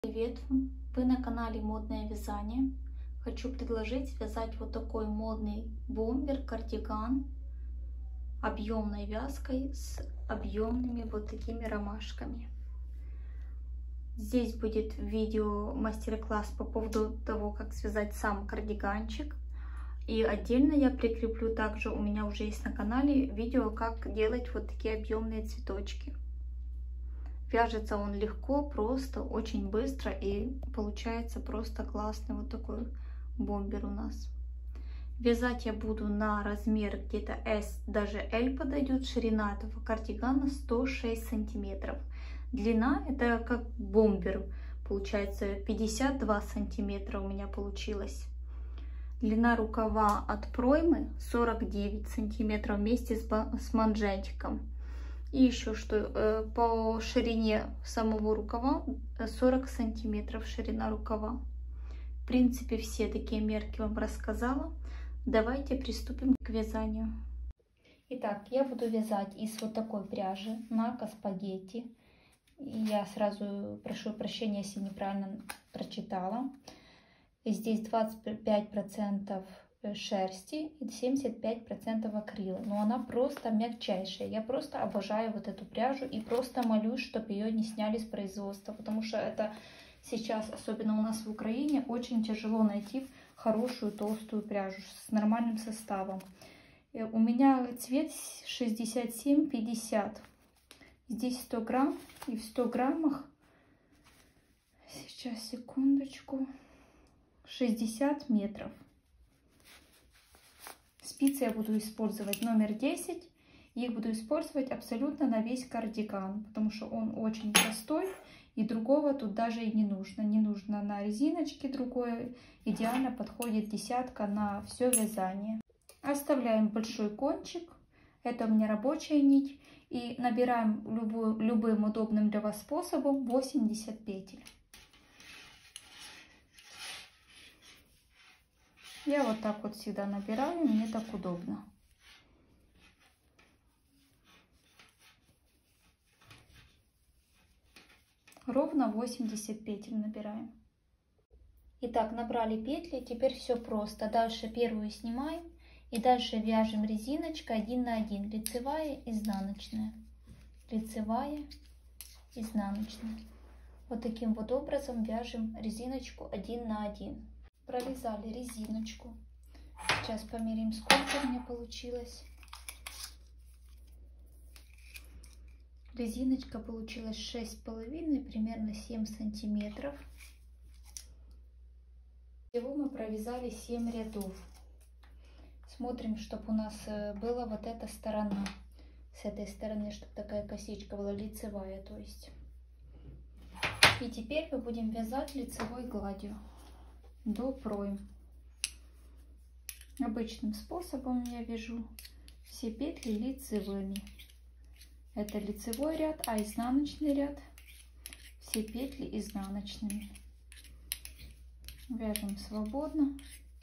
Привет! Вы на канале Модное вязание. Хочу предложить связать вот такой модный бомбер, кардиган объемной вязкой с объемными вот такими ромашками. Здесь будет видео мастер-класс по поводу того, как связать сам кардиганчик. И отдельно я прикреплю также, у меня уже есть на канале видео, как делать вот такие объемные цветочки. Вяжется он легко, просто, очень быстро, и получается просто классный вот такой бомбер у нас. Вязать я буду на размер где-то S, даже L подойдет. Ширина этого кардигана 106 сантиметров. Длина, это как бомбер, получается 52 сантиметра у меня получилось. Длина рукава от проймы 49 сантиметров вместе с манжетиком. И еще что, по ширине самого рукава 40 сантиметров ширина рукава. В принципе, все такие мерки вам рассказала. Давайте приступим к вязанию. Итак, я буду вязать из вот такой пряжи Нака спагетти. Я сразу прошу прощения, если неправильно прочитала. И здесь 25% шерсти и 75% акрила, но она просто мягчайшая. Я просто обожаю вот эту пряжу и просто молюсь, чтобы ее не сняли с производства, потому что это сейчас, особенно у нас в Украине, очень тяжело найти хорошую толстую пряжу с нормальным составом. И у меня цвет 67-50, здесь 100 грамм, и в 100 граммах, сейчас секундочку, 60 метров. Спицы я буду использовать номер 10. Их буду использовать абсолютно на весь кардиган, потому что он очень простой. И другого тут даже и не нужно. Не нужно на резиночке другое. Идеально подходит десятка на все вязание. Оставляем большой кончик. Это у меня рабочая нить. И набираем любым удобным для вас способом 80 петель. Я вот так вот всегда набираю, мне так удобно. Ровно 80 петель набираем. Итак, набрали петли, теперь все просто. Дальше первую снимаем и дальше вяжем резиночкой 1 на 1, лицевая, изнаночная, лицевая, изнаночная. Вот таким вот образом вяжем резиночку 1 на 1. Провязали резиночку. Сейчас померим, сколько у меня получилось. Резиночка получилась 6,5, примерно 7 сантиметров. Всего мы провязали 7 рядов. Смотрим, чтобы у нас была вот эта сторона. С этой стороны, чтобы такая косичка была лицевая, то есть. И теперь мы будем вязать лицевой гладью до пройм. Обычным способом я вяжу все петли лицевыми. Это лицевой ряд, а изнаночный ряд все петли изнаночными. Вяжем свободно.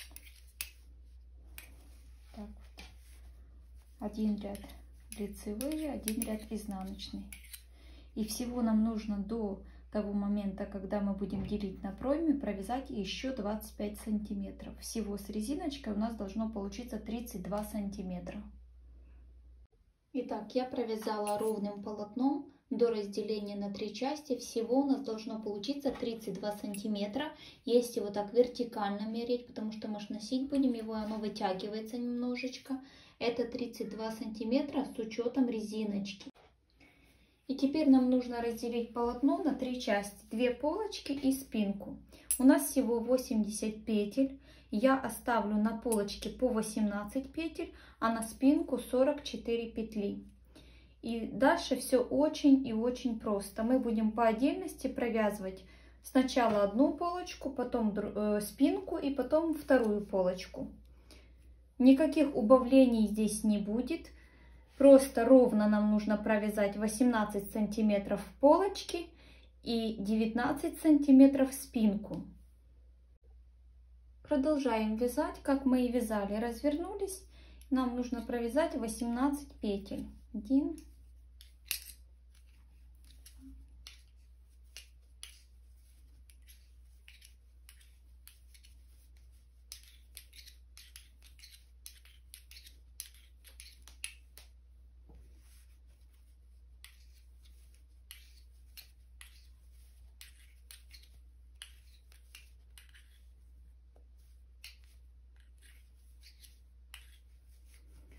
Так вот. Один ряд лицевые, один ряд изнаночный. И всего нам нужно до того момента, когда мы будем делить на пройме, провязать еще 25 сантиметров. Всего с резиночкой у нас должно получиться 32 сантиметра. Итак, я провязала ровным полотном до разделения на 3 части. Всего у нас должно получиться 32 сантиметра. Если вот так вертикально мерить, потому что мы же носить будем его, оно вытягивается немножечко. Это 32 сантиметра с учетом резиночки. И теперь нам нужно разделить полотно на 3 части. 2 полочки и спинку. У нас всего 80 петель. Я оставлю на полочке по 18 петель, а на спинку 44 петли. И дальше все очень и очень просто. Мы будем по отдельности провязывать сначала одну полочку, потом спинку и потом вторую полочку. Никаких убавлений здесь не будет. Просто ровно нам нужно провязать 18 сантиметров полочки и 19 сантиметров спинку. Продолжаем вязать, как мы и вязали. Развернулись. Нам нужно провязать 18 петель. 1, 2,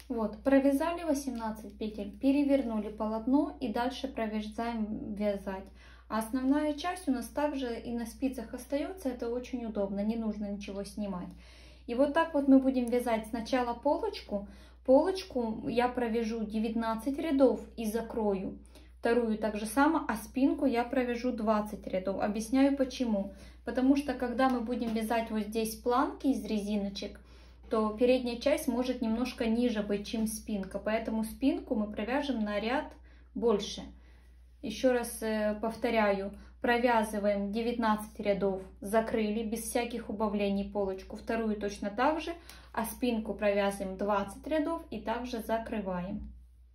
Вот, провязали 18 петель, перевернули полотно и дальше продолжаем вязать. А основная часть у нас также и на спицах остается, это очень удобно, не нужно ничего снимать. И вот так вот мы будем вязать сначала полочку. Полочку я провяжу 19 рядов и закрою. Вторую так же само, а спинку я провяжу 20 рядов. Объясняю почему. Потому что когда мы будем вязать вот здесь планки из резиночек, то передняя часть может немножко ниже быть, чем спинка. Поэтому спинку мы провяжем на ряд больше. Еще раз повторяю, провязываем 19 рядов, закрыли без всяких убавлений полочку. Вторую точно так же, а спинку провязываем 20 рядов и также закрываем.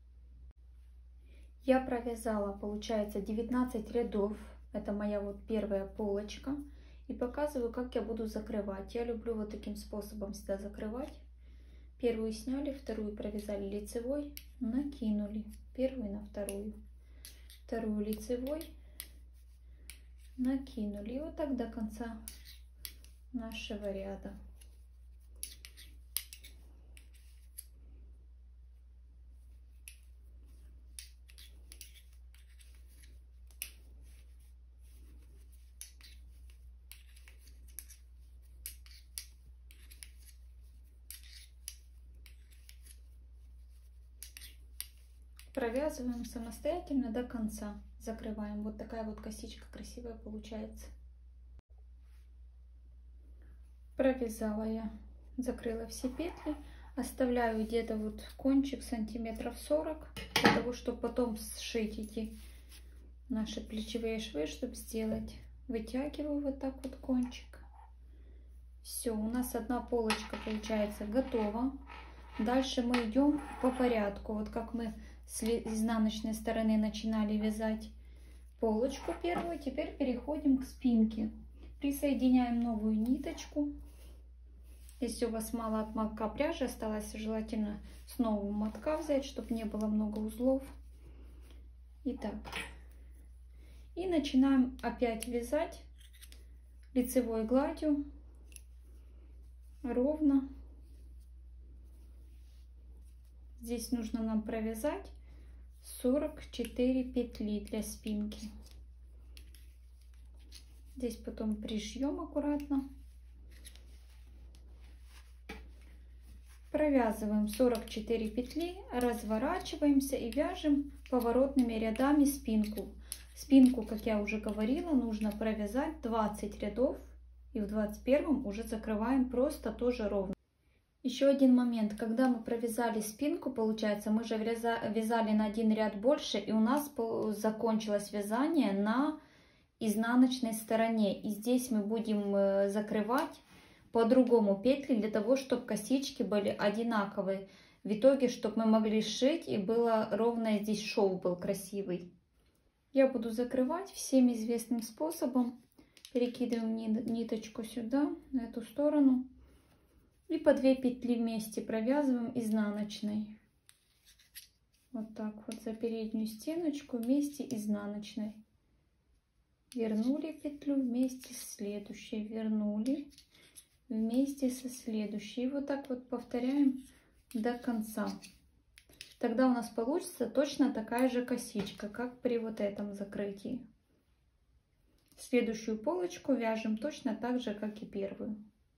Я провязала, получается, 19 рядов. Это моя вот первая полочка. И показываю, как я буду закрывать. Я люблю вот таким способом всегда закрывать. Первую сняли, вторую провязали лицевой, накинули. Первую на вторую. Вторую лицевой, накинули. И вот так до конца нашего ряда. Провязываем самостоятельно до конца. Закрываем. Вот такая вот косичка красивая получается. Провязала я, закрыла все петли. Оставляю где-то вот кончик сантиметров 40, для того, чтобы потом сшить эти наши плечевые швы, чтобы сделать. Вытягиваю вот так вот кончик. Все, у нас одна полочка получается готова. Дальше мы идем по порядку. Вот как мы с изнаночной стороны начинали вязать полочку первую, теперь переходим к спинке. Присоединяем новую ниточку. Если у вас мало от мотка пряжи осталось, желательно с нового мотка взять, чтобы не было много узлов. Итак, и начинаем опять вязать лицевой гладью ровно. Здесь нужно нам провязать 44 петли для спинки. Здесь потом пришьем аккуратно. Провязываем 44 петли, разворачиваемся и вяжем поворотными рядами спинку. Спинку, как я уже говорила, нужно провязать 20 рядов, и в 21 уже закрываем просто тоже ровно. Еще один момент, когда мы провязали спинку, получается, мы же вязали на один ряд больше, и у нас закончилось вязание на изнаночной стороне. И здесь мы будем закрывать по-другому петли, для того, чтобы косички были одинаковые. В итоге, чтобы мы могли сшить, и было ровно здесь шов был красивый. Я буду закрывать всем известным способом. Перекидываем ниточку сюда, на эту сторону. И по 2 петли вместе провязываем изнаночной. Вот так вот за переднюю стеночку вместе изнаночной. Вернули петлю вместе с следующей, вернули вместе со следующей. И вот так вот повторяем до конца. Тогда у нас получится точно такая же косичка, как при вот этом закрытии. Следующую полочку вяжем точно так же, как и первую.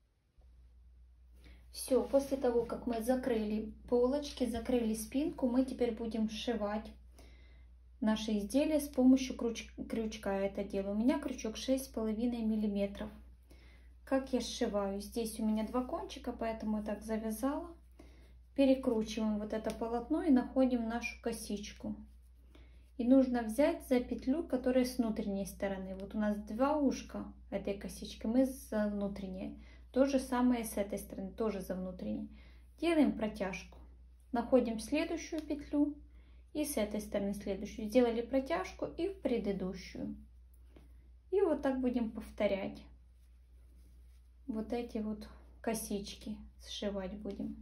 Все, после того, как мы закрыли полочки, закрыли спинку, мы теперь будем сшивать наше изделие с помощью крючка. Я это делаю. У меня крючок 6,5 миллиметров. Как я сшиваю? Здесь у меня 2 кончика, поэтому я так завязала. Перекручиваем вот это полотно и находим нашу косичку. И нужно взять за петлю, которая с внутренней стороны. Вот у нас 2 ушка этой косички, мы за внутренней. То же самое с этой стороны, тоже за внутренней. Делаем протяжку. Находим следующую петлю и с этой стороны следующую. Сделали протяжку и в предыдущую. И вот так будем повторять. Вот эти вот косички сшивать будем.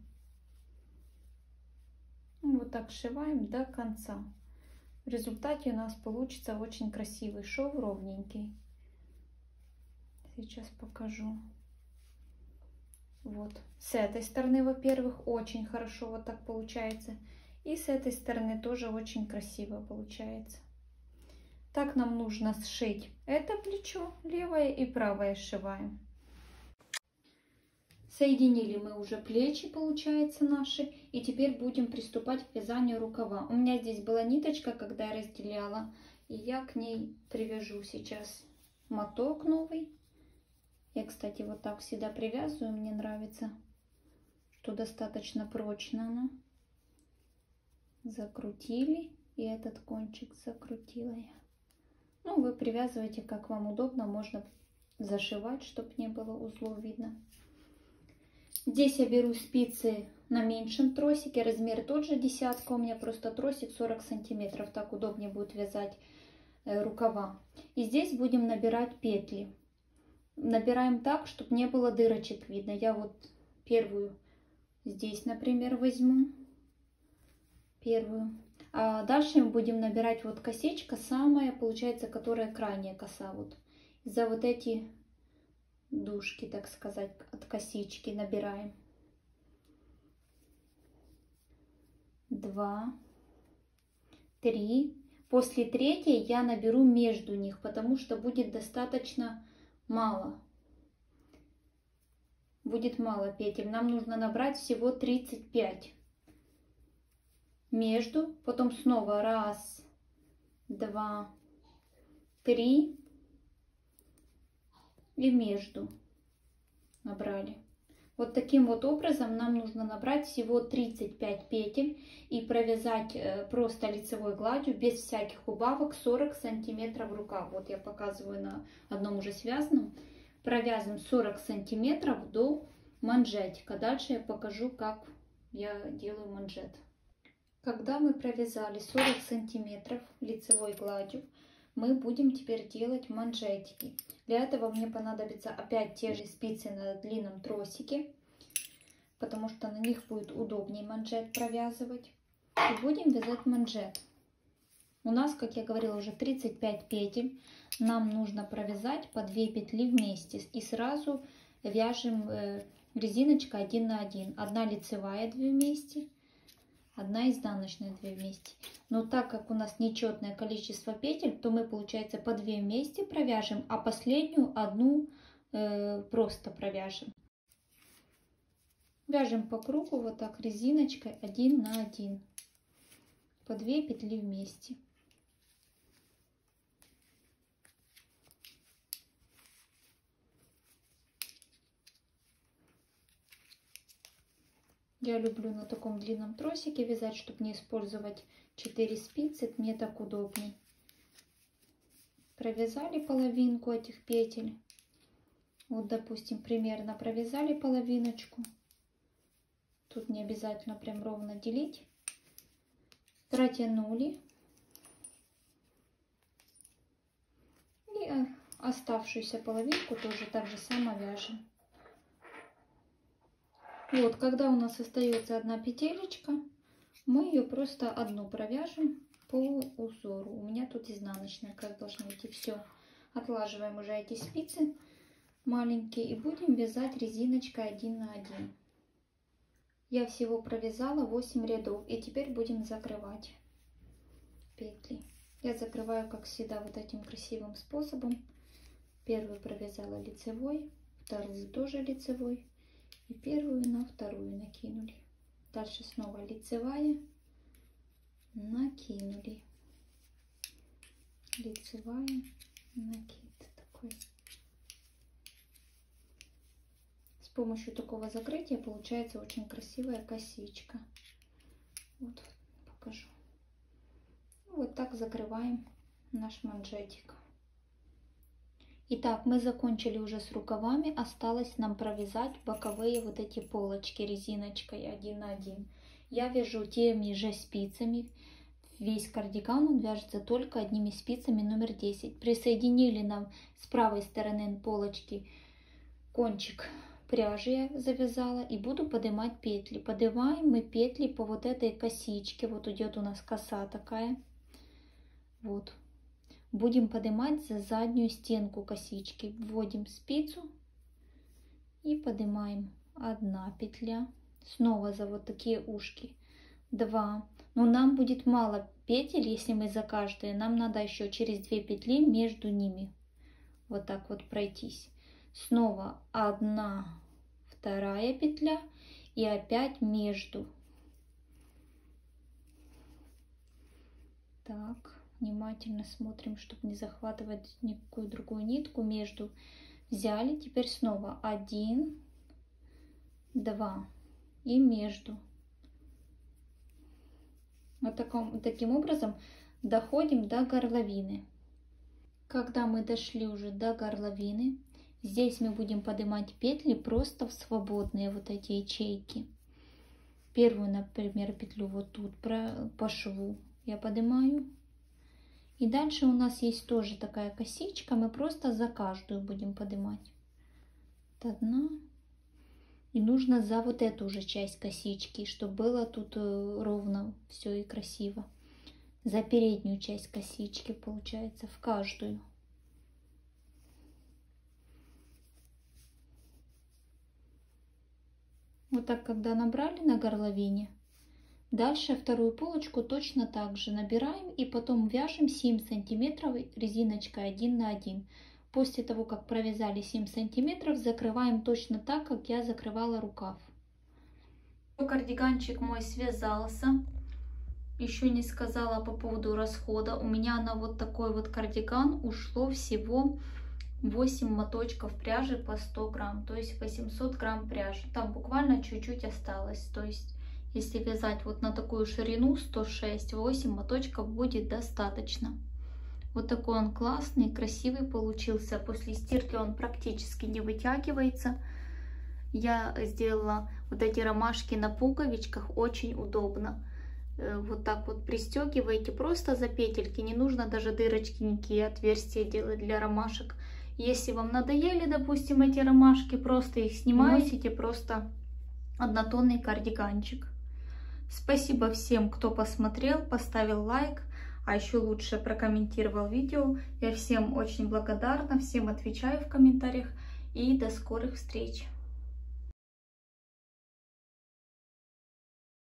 Вот так сшиваем до конца. В результате у нас получится очень красивый шов, ровненький. Сейчас покажу. Вот. С этой стороны, во-первых, очень хорошо вот так получается. И с этой стороны тоже очень красиво получается. Так нам нужно сшить это плечо, левое и правое сшиваем. Соединили мы уже плечи, получается, наши. И теперь будем приступать к вязанию рукава. У меня здесь была ниточка, когда я разделяла. И я к ней привяжу сейчас моток новый. Я, кстати, вот так всегда привязываю. Мне нравится, что достаточно прочно она. Закрутили. И этот кончик закрутила я. Ну, вы привязываете, как вам удобно. Можно зашивать, чтобы не было узлов видно. Здесь я беру спицы на меньшем тросике, размер тот же, десятка, у меня просто тросик 40 сантиметров, так удобнее будет вязать рукава. И здесь будем набирать петли. Набираем так, чтобы не было дырочек видно. Я вот первую здесь, например, возьму, первую. А дальше мы будем набирать вот косичка, самая, получается, которая крайняя коса. Вот за вот эти дужки, так сказать, от косички набираем. 2, 3. После третьей я наберу между них, потому что будет достаточно мало. Будет мало петель. Нам нужно набрать всего 35. Между, потом снова 1, 2, 3. И между набрали. Вот таким вот образом нам нужно набрать всего 35 петель и провязать просто лицевой гладью без всяких убавок 40 сантиметров рукав. Вот я показываю на одном уже связанном. Провязываем 40 сантиметров до манжетика. Дальше я покажу, как я делаю манжет. Когда мы провязали 40 сантиметров лицевой гладью, мы будем теперь делать манжетики. Для этого мне понадобится опять те же спицы на длинном тросике, потому что на них будет удобнее манжет провязывать. И будем вязать манжет. У нас, как я говорила, уже 35 петель. Нам нужно провязать по 2 петли вместе. И сразу вяжем резиночка 1 на 1. Одна лицевая 2 вместе. Одна изнаночная 2 вместе. Но так как у нас нечетное количество петель, то мы, получается, по 2 вместе провяжем, а последнюю одну просто провяжем. Вяжем по кругу вот так резиночкой 1 на 1. По 2 петли вместе. Я люблю на таком длинном тросике вязать, чтобы не использовать 4 спицы. Мне так удобней. Провязали половинку этих петель. Вот, допустим, примерно провязали половиночку. Тут не обязательно прям ровно делить. Протянули. И оставшуюся половинку тоже так же само вяжем. Вот, когда у нас остается одна петелечка, мы ее просто одну провяжем по узору. У меня тут изнаночная, как должно идти. Все, отлаживаем уже эти спицы маленькие и будем вязать резиночкой 1 на 1. Я всего провязала 8 рядов, и теперь будем закрывать петли. Я закрываю, как всегда, вот этим красивым способом. Первую провязала лицевой, вторую тоже лицевой. И первую на вторую накинули. Дальше снова лицевая, накинули. Лицевая, накид такой. С помощью такого закрытия получается очень красивая косичка. Вот покажу. Вот так закрываем наш манжетик. Итак, мы закончили уже с рукавами. Осталось нам провязать боковые вот эти полочки резиночкой 1 на 1. Я вяжу теми же спицами. Весь кардиган он вяжется только одними спицами номер 10. Присоединили нам с правой стороны полочки кончик пряжи я завязала и буду поднимать петли. Поднимаем мы петли по вот этой косичке. Вот идет у нас коса такая. Вот. Будем поднимать за заднюю стенку косички. Вводим спицу и поднимаем 1 петля, снова за вот такие ушки 2. Но нам будет мало петель, если мы за каждые, нам надо еще через 2 петли между ними вот так вот пройтись. Снова 1, 2 петля и опять между. Так, внимательно смотрим, чтобы не захватывать никакую другую нитку. Между взяли, теперь снова 1, 2 и между. Вот таким образом доходим до горловины. Когда мы дошли уже до горловины, здесь мы будем поднимать петли просто в свободные вот эти ячейки. Первую, например, петлю вот тут по шву я поднимаю. И дальше у нас есть тоже такая косичка, мы просто за каждую будем поднимать. Вот 1. И нужно за вот эту же часть косички, чтобы было тут ровно все и красиво. За переднюю часть косички, получается, в каждую. Вот так, когда набрали на горловине, дальше вторую полочку точно так же набираем и потом вяжем 7 сантиметров резиночкой 1 на 1. После того, как провязали 7 сантиметров, закрываем точно так, как я закрывала рукав. Кардиганчик мой связался. Еще не сказала по поводу расхода. У меня на вот такой вот кардиган ушло всего 8 моточков пряжи по 100 грамм. То есть 800 грамм пряжи. Там буквально чуть-чуть осталось. То есть если вязать вот на такую ширину 106, 8 моточков будет достаточно. Вот такой он классный, красивый получился. После стирки он практически не вытягивается. Я сделала вот эти ромашки на пуговичках, очень удобно. Вот так вот пристегиваете просто за петельки. Не нужно даже дырочки, никакие отверстия делать для ромашек. Если вам надоели, допустим, эти ромашки, просто их снимаете, носите просто однотонный кардиганчик. Спасибо всем, кто посмотрел, поставил лайк. А еще лучше прокомментировал видео. Я всем очень благодарна, всем отвечаю в комментариях. И до скорых встреч!